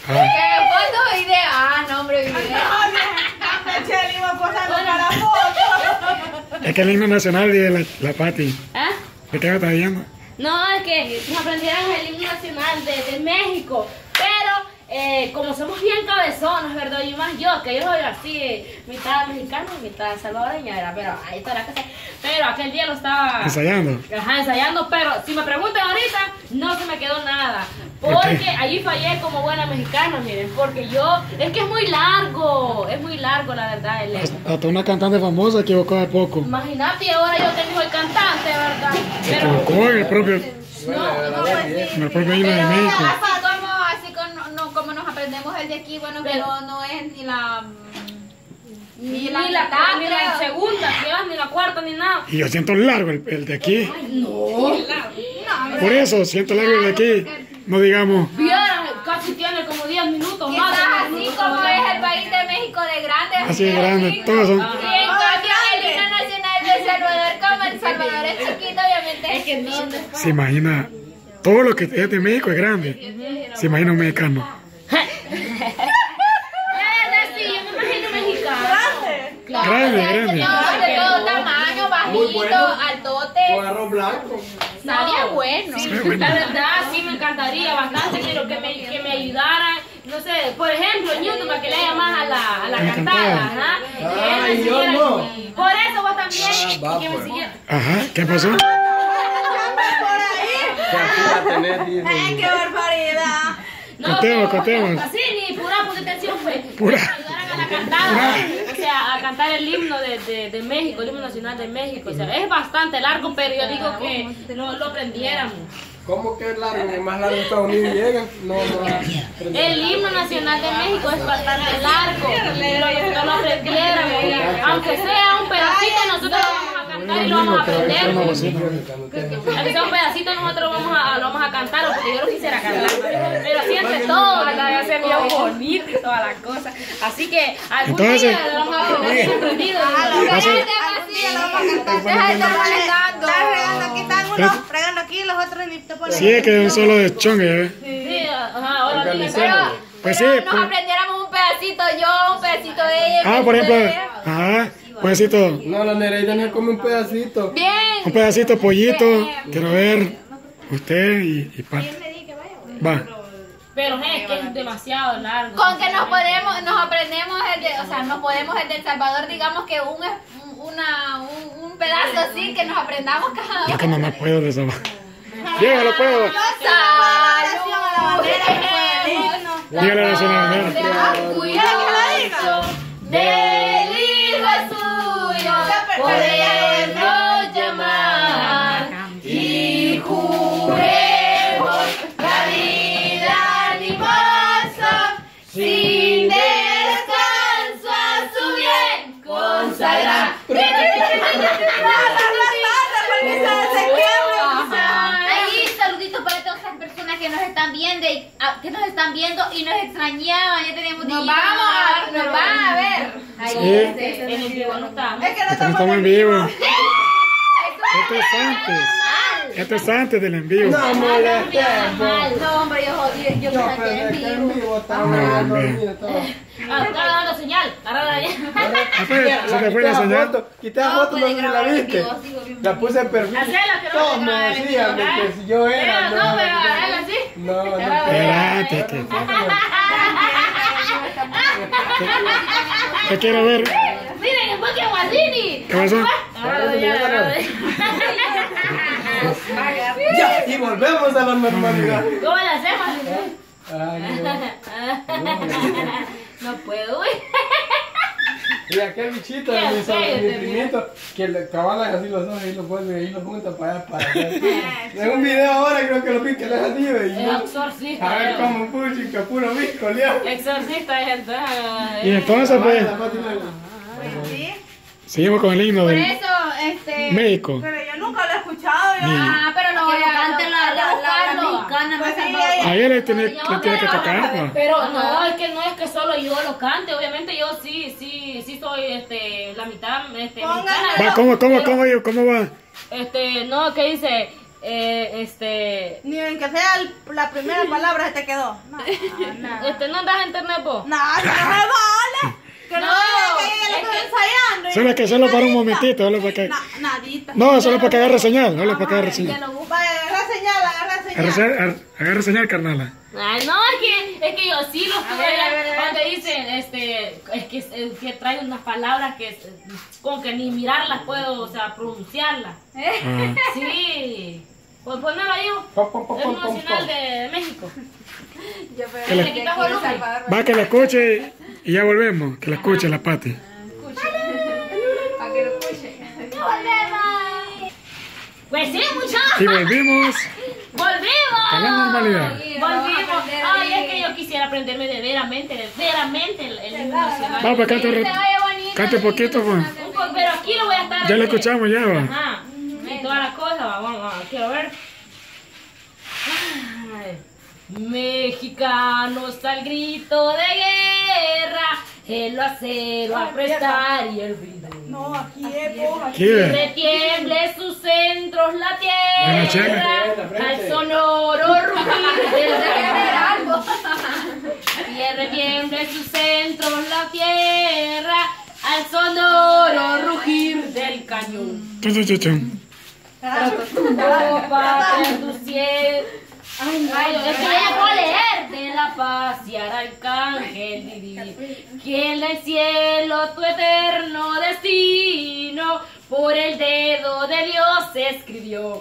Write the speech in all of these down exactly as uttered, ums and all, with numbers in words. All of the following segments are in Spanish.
¿Qué foto o video? Ah, nombre y video. Es que el himno nacional de la, la Pati. ¿Ah? ¿De qué me está diciendo? No, es que nos aprendieron el himno nacional de, de México, pero eh, como somos bien cabezones, ¿verdad? Y más yo, que yo soy así, eh, mitad mexicano y mitad salvadoreña, ¿verdad? Pero ahí está la cosa. Pero aquel día lo estaba Ensayando. Ajá, ensayando, pero si me preguntan ahorita, no se me quedó nada. Porque Okay. allí fallé como buena mexicana, miren, porque yo, es que es muy largo, es muy largo la verdad el himno. Hasta una cantante famosa equivocó de poco. Imagínate, ahora yo tengo el cantante, ¿verdad? Se Pero, equivocó en el propio, no, no, pues sí. en el propio himno de México. Así como, así como, no, como nos aprendemos el de aquí, bueno, que Pero- no, no es ni la... Ni la, ni la, ni la segunda, que va, ni la cuarta, ni nada. Y yo siento largo el, el de aquí. No. Por eso siento largo el de aquí. No digamos. Viera, casi tiene como diez minutos más. Quizás diez así minutos como más. es el país de México de grande. Así de grande. Todos son. Y en cambio el himno nacional de El Salvador, como El Salvador es chiquito, obviamente es que no. Se imagina. Todo lo que es de México es grande. Se imagina un mexicano. La verdad, sí, yo me imagino mexicano. Claro. Grande, grande. No, de todo tamaño, bajito, altote. Con arroz blanco. Estaría bueno. Sí, bueno. la verdad, sí me encantaría bastante, quiero que me, que me ayudaran, no sé, por ejemplo, Newton, para que le haya más a la, a la A la cantada, cantada. ajá, que él me Ay, yo siguiera, no. por eso vos también, Ah, va, y que me pues. siguiera. Ajá, ¿qué pasó? Que aquí la tenés, dice. ¡Qué barbaridad! No, Contemos, pero contemos. así ni pura pura atención fue, Pura. que me ayudaran a la cantada, o sea, a cantar el himno de, de, de México, el himno nacional de México, o sea, es bastante largo, pero yo digo que no lo aprendiéramos. ¿Cómo que es largo? Que más largo de Estados Unidos llega. No, no. El himno nacional de México es bastante largo, y lo, no lo aprendiéramos, aunque sea un pedacito, nosotros lo vamos a cantar y lo vamos a aprender. Aunque sea un pedacito, nosotros vamos a, lo vamos a cantar, porque yo lo quisiera cantar, pero así entre todos, ¿verdad? Ya se bien bonito y todas las cosas. Así que algún Entonces- día lo vamos a aprender aprendido. Deja de estar molestando. Están fregando aquí, están unos fregando aquí, los otros ni te ponen. Sí, es que es un solo de chongue, ¿eh? Sí, ajá, ahora dile, Pero, Pues pero sí, nos pues- aprendiéramos un pedacito yo, un pedacito de ella. un Ah, por pedacito ejemplo, de ella. ajá, un pedacito, No, la Nereida no come un pedacito. Bien. un pedacito pollito. Quiero ver usted y, y Pati. Va. pero es que es demasiado largo. Con que nos podemos, nos aprendemos el de, o sea, nos podemos el del Salvador, digamos que un, una, un, un pedazo así que nos aprendamos cada Yo uno. que no me puedo de esa. Dígalo, lo puedo. Salud. Dígale a la señora. Del hijo suyo podemos llamar y juremos la vida animosa sin descanso a su bien consagrar. Ahí saluditos para todas esas personas que nos están viendo y ah, que nos están viendo y nos extrañaban. Ya teníamos Nos días, vamos a- nos van a ver. Ahí Sí. este, En el vivo no estamos. Es que no Esto no estamos estamos en en vivo. vivo. Esto es antes. Esto es antes del en vivo. No molestemos. No, hombre, yo jodí, yo Yo me saqué en pensé que en vivo. vivo estaba No, mirando hombre. dormido, estaba- Ah, estaba dando señal. Ahora ya. Ah, pues, se te fue la Quité señal. foto, quité la foto, no sé si la viste. La puse en perfil. Hacela, que no Todos te me grabe, decían de ¿verdad? que si yo era. Pero no, pero hazla así. No, no. Espérate, que. Te quiero ver. Miren, el Poké Guardini. ¿Qué pasó? Ahora ya, ahora ya. Ya, y volvemos a la normalidad. ¿Cómo le hacemos? Ay, No puedo, güey. y aquel bichito de Qué mi, feo, mi este primito que le cabalan así los ojos y los vuelven y los juntan para allá para allá. En un video ahora creo que lo vi que les así y El yo, exorcista. a ver cómo puchica, puro visco, Leo. Exorcista es entonces. Y entonces, pues, La Pati no- Sí, seguimos con el himno Por del eso, este. México. pero yo nunca lo he escuchado. Yo. Ni- Ah, pero no voy a cante la- la- la- la mexicana. Pues sí, A ella le tiene, le tiene que tocar, ¿no? Pero no, es que no es que solo yo lo cante, obviamente yo sí, sí, sí soy este, la mitad este, Póngale. mexicana. Va, ¿cómo, cómo, Pero, cómo, yo, cómo va? Este, no, que dice, eh, este, Ni en que sea el- la primera palabra se te quedó. No, no. este, ¿no andas en internet vos? No, no me vale. Que no, No, me digan que ella es lo estoy que- ensayando. y- Solo que solo para un momentito, solo para que... Na- nadita. No, solo para que agarre señal, solo para que agarre Ya señal. lo busco. Vaya, agarra señal, agarra Agarre señal. señal, agarre señal, carnala. Ay, no, es que, es que yo sí lo estuve ver, a ver, a ver. donde dicen, este, es que, es que trae unas palabras que es- como que ni mirarlas puedo, o sea, pronunciarlas. Ah, Sí. Pues ponelo ahí, Pom, pom, pom, es pom, un pom, nacional pom. de México. que la- Le quitas volumen. va que la escuche y ya volvemos. Que la escuche la Pati. Para que lo escuche. Pues sí, muchachos. Y volvimos ¡Volvimos! a la normalidad. Volvimos. Ay, es que yo quisiera aprenderme de veramente, de veramente el, el himno nacional. Vamos para cante un Se rato. oye bonito. Cante poquito, pues. Un poco, pero aquí lo voy a estar. Ya lo este, escuchamos ya, va. Ajá. Y todas las cosas, vamos, vamos, quiero ver. Ay. Mexicanos al grito de guerra, el acero a prestar y el vidrio. No, aquí es, po, aquí. Aquí ve. Retiemble sus centros la Bueno, chévere. tierra, al sonoro rugir del cañón. Y retiemble sus centros la tierra, al sonoro rugir del cañón. Chu, chu, chu, chu. Oh, patria, tu cielo. Ay, no, es que ya puedo leer. De la paz y al arcángel divino, quien del cielo tu eterno destino por el dedo de Dios escribió.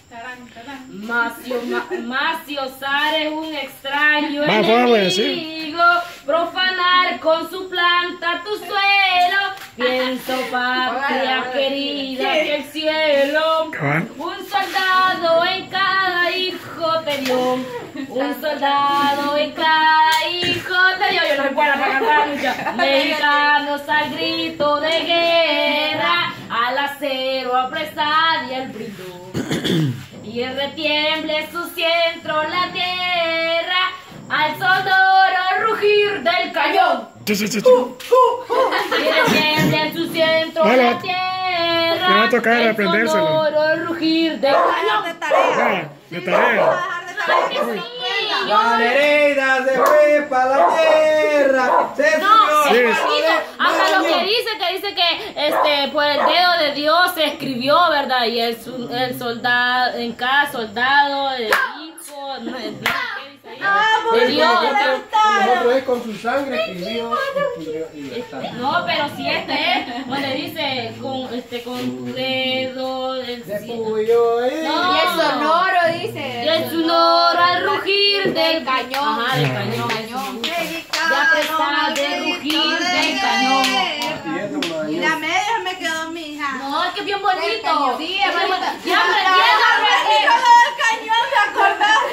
Macio, ma, Macio Sar es un extraño Va, va, voy a enemigo, profanar con su planta tu suelo. Pienso, patria querida, que el cielo Cabal. un soldado en cada hijo te dio. Un soldado en cada hijo te dio. Yo no soy buena para cantar mucha. Mexicanos al grito de guerra, al acero apresar y al brillo. Y retiemble su centro la tierra, al sonoro rugir del cañón. Chu, chu, chu, chu. Y retiemble su centro Vale. la tierra, Me va a tocar al aprendérselo. sonoro rugir del cañón. De tarea. Va, de tarea. Dejar de Ay, que tarea. sí, La yo- Nereida se fue para la tierra. Se No, subió. Sí. es bonito. Hasta lo que dice, que dice que este, por el dedo de Dios se escribió, ¿verdad? Y el, su- el soldado, en cada soldado, el hijo, no, el- ¿qué dice ahí? De Dios. Nosotros es con su sangre escribió y ya está. No, pero si este es donde dice con este con tu dedo, el, Se sí. puyó ahí. No. Y el sonoro dice. Y el sonoro al rugir del cañón. Ajá, del Ah. cañón. Cañón. Ya prestar de rugir del cañón. Y eso, man, Y la media me quedó mi hija. No, es que es bien bonito. Sí, es bonito. Ya aprendí, Solo del cañón me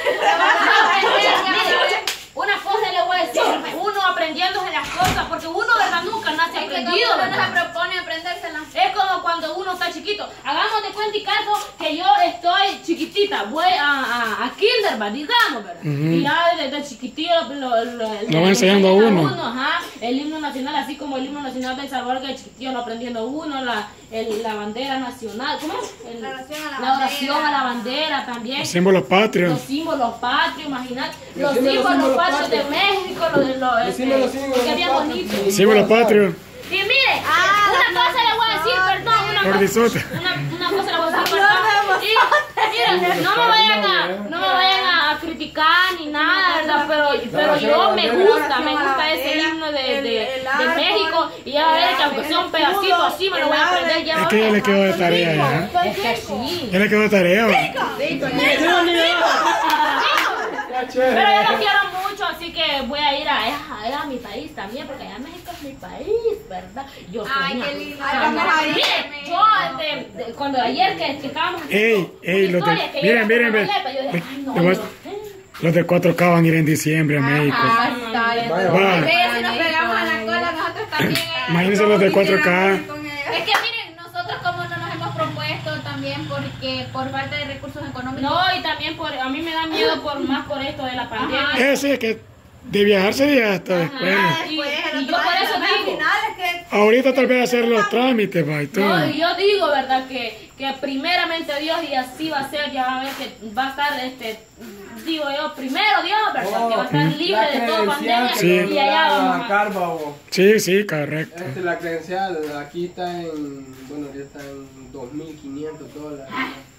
acordé. Mire, una cosa le voy a decir, uno aprendiendo de las cosas, porque uno verdad nunca nace Es que aprendido, cuando uno ¿verdad? se propone aprendérsela. Es como cuando uno está chiquito. Hagamos de cuenta y caso que yo estoy chiquitita, voy a, a, a kindergarten, digamos, ¿verdad? Ujú. Y ya desde chiquitillo lo, lo, lo, Lo va enseñando a uno. Ajá, el himno nacional, así como el himno nacional de El Salvador, que de chiquitillo lo aprendiendo uno, la, el, la bandera nacional, ¿cómo es? El- La oración a la la oración bandera. a la bandera también. Los símbolos patrios. Los símbolos patrios, imagínate. Los Decime los símbolos símbolos patrios de patrios. México, los de los. Decime los símbolos porque es bien patrios. bonito. Símbolos patrios. Y mire, Ah, una cosa le voy a decir, perdón, una Por cosa. disota. Una, una cosa le voy a decir, perdón. Y, mira, no me vayan a, no me vayan a, a criticar ni nada, ¿verdad? Pero, pero yo me gusta, me gusta ese himno de, de, de México. Y ya ver que aunque sea un pedacito así, me lo voy a aprender ya. Es que ya le quedó de tarea ya. Es que sí. Ya le quedó de tarea. va. Pero yo lo quiero mucho, así que voy a ir a, a, a mi país también, porque allá México es mi país, ¿verdad? Yo soy Ay, una- qué lindo. Ay, vamos a ir. Mire, yo este, de- cuando ayer que, que estábamos Ey, ey, los de- historia, que miren, yo miren, con la ve- maleta, yo dije, ay, no, le voy a- no. Los de cuatro K van a ir en diciembre a México. Ah, está bien. Vaya, Va. Ve, si nos pegamos a la cola, nosotros también. Imagínense los de cuatro K. Es que miren, nosotros como no nos hemos propuesto también porque por falta de recursos económicos. No, y también por, a mí me da miedo por más por esto de la pandemia. Eh, sí, es que de viajar sería hasta después. Ajá, y, Después, y el yo otro por año, eso al digo. final es que Ahorita tal vez hacer los trámites, va, y todo. No, y yo digo, ¿verdad? Que, que primeramente Dios y así va a ser, ya va a ver que va a estar, este, digo yo, primero Dios, ¿verdad? Oh, que va a estar libre de toda pandemia Sí. y allá vamos a... Cárvavo. Sí, sí, correcto. Esta es la credencial, aquí está en, bueno, ya está en dos mil quinientos dólares.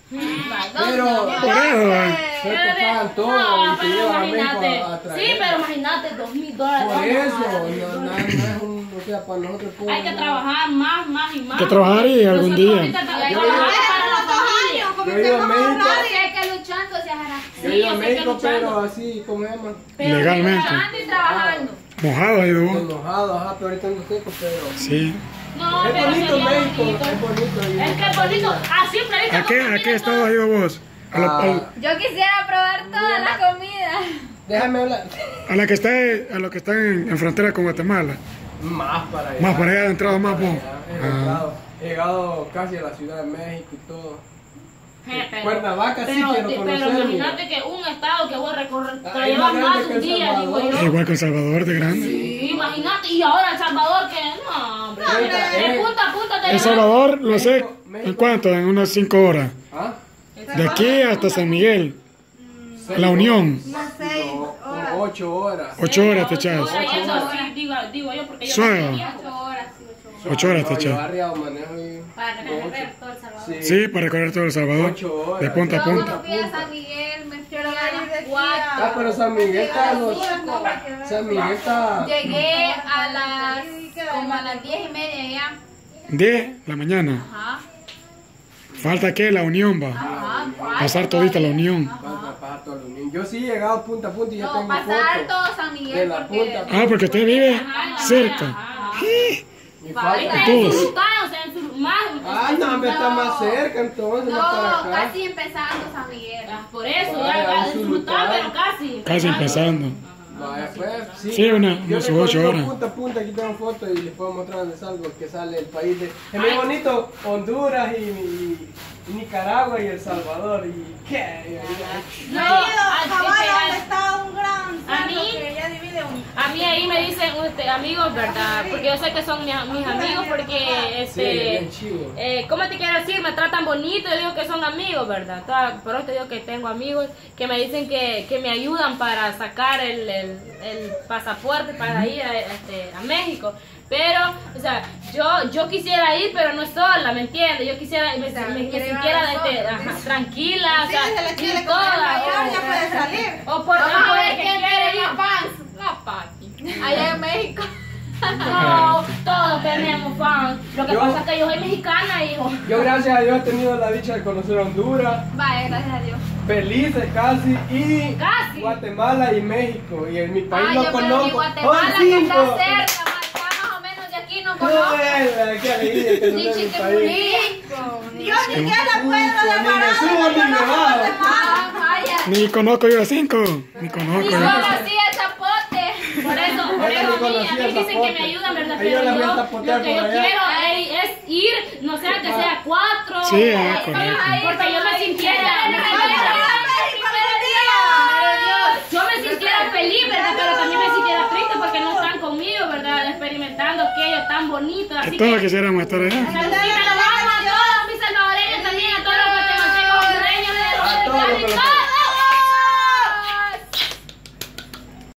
Pero, Por eso, eh. se te pagan todo No, y te pero llevan a México imagínate, a, a traer. sí, pero imagínate, dos mil dólares. Por vamos a eso, dar. no, no, no es un, o sea, para nosotros pobres, Hay que no. trabajar más, más y más. Hay que trabajar y algún Nosotros día. ahorita tra- Yo- trabajar yo- para la Dos familia. años, Yo he ido a comencemos a México. ahorrar y- Sé que luchando se hará. Yo he Sí, ido a yo sé que México, luchando. pero así, ¿cómo se llama? Pero Legalmente. Trabajando y trabajando. Mojado ha ido vos. Enojado, ajá, pero ahorita ando seco, pero... Sí. No, Es pero bonito sería México, bonito. es bonito. y- Es que es bonito. Ah, siempre he visto ¿A qué, cómo a qué caminan estado todos. has ido vos? A la, al- Yo quisiera probar toda la comida. Déjame hablar. a la que está, a lo que está en, en frontera con Guatemala. Más para allá. Más para allá, entrado más vos. He Ah. llegado, he llegado casi a la Ciudad de México y todo. Eh, pero- Cuernavaca sí pero- quiero Pero conocer, imagínate mira. que un estado que vos recorrer, Ah, te es llevas más más grande de que un El día, digo Salvador. yo. Igual que El Salvador de grande. Sí, imagínate, y ahora El Salvador que no, hombre, No, de eh. punta a punta te El llevas- Salvador, lo sé, México, ¿en México. cuánto? En unas cinco horas. ¿Ah? De aquí hasta San Miguel. Seis La Unión. No sé. No, como ocho horas. Ocho horas te Ocho echas. horas, y eso sí, digo, digo yo porque yo Suave. no tenía. Ocho horas, sí, ocho horas. Ocho horas te No, yo echas. arriba manejo y... Para recorrer todo El Salvador. Sí. Sí, para recorrer todo El Salvador. Ocho horas. De punta a Yo punta. cuando fui a San Miguel me fui a Quiero las ir de aquí cuatro. Ah, pero San Miguel está... No, los- no, para que vean. San Miguel está... Llegué a las como a las diez y media ya. De la mañana. Ajá. Falta que la Unión va. Ajá. Pasar todita la Unión. Falta pasar toda la Unión. Yo sí he llegado punta a punta y ya No, tengo pasar fotos. todo San De Miguel la porque punta. Ah, porque usted vive cerca. Ajá. Y Falta. falta... En Todos. Surután, o sea, en Sur- más. Ah, no, me está más cerca entonces, más para no, acá. casi empezando San Miguel. Ah, Por eso, Vaya, ya, ya un disfrutar, Surután. pero casi. Casi empezando. Vaya, pues, sí. Sí, una- Yo unas recorrí ocho horas. punta a punta, aquí tengo fotos y les puedo mostrar dónde salgo, que sale el país de... Es muy bonito, Honduras y, y- y Nicaragua y El Salvador y... ¿Qué? No, No, así cabal, que- donde está un gran A mí- centro que ya divide un... A mí ahí me dicen este, amigos, ¿verdad? Porque yo sé que son mis, mis amigos porque, Sí, bien este, chivo. eh, ¿cómo te quiero decir? Me tratan bonito, yo digo que son amigos, ¿verdad? Toda- Por eso te digo que tengo amigos que me dicen que, que me ayudan para sacar el, el, el pasaporte para ir a, este, a México. Pero, o sea, yo, yo quisiera ir, pero no sola, ¿me entiendes? Yo quisiera, me, sea, me- me quiere ir a sintiera nosotros, este, ajá, dice. tranquila, o Sí, sea, se le quiere ir comer sola, mayor, ya o- puede salir. o por Vamos a ver que quién quiere tiene ir. más fans. La Pati. Allá en México. No, todos tenemos fans. Lo que Yo- pasa es que yo soy mexicana, hijo. Yo gracias a Dios he tenido la dicha de conocer Honduras, Vaya, gracias a Dios. Belice casi y Casi. Guatemala y México. Y en mi país Ah, no yo creo que conozco. Guatemala ¡Oh, que está cinco! cerca, está más o menos de aquí no conozco. ¡Joder! ¡Qué alegría que no Ni sea mi país! Chiquimulí. Yo ni siquiera puedo Ni me deparar, subo ni me bajo. Ah, vaya. Ni conozco yo a cinco. Ni conozco Ni yo. conocí el zapote. Por eso, por Ella eso ni a mí, a conocía mí el dicen que zapote. me ayudan, ¿verdad? Ahí yo Pero la voy a yo, zapotear lo que yo por allá. quiero es, es ir, no sea que sea cuatro. Sí, ah, o- correcto. Porque yo me sintiera, me sintiera- yo me sintiera feliz, ¿verdad? Pero también me sintiera triste porque no están conmigo, ¿verdad? Experimentando aquello tan bonito. Así Que que, todos quisiéramos estar allá. saludcita, nos vamos a todos mis salvadoreños también, a todos los guatemaltecos, hondureños, A todos los de que lo- todos.